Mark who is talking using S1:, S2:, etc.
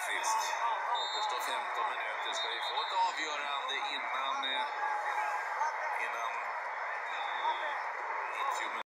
S1: Frisk. Återstår 15 minuter. Ska vi få ett avgörande innan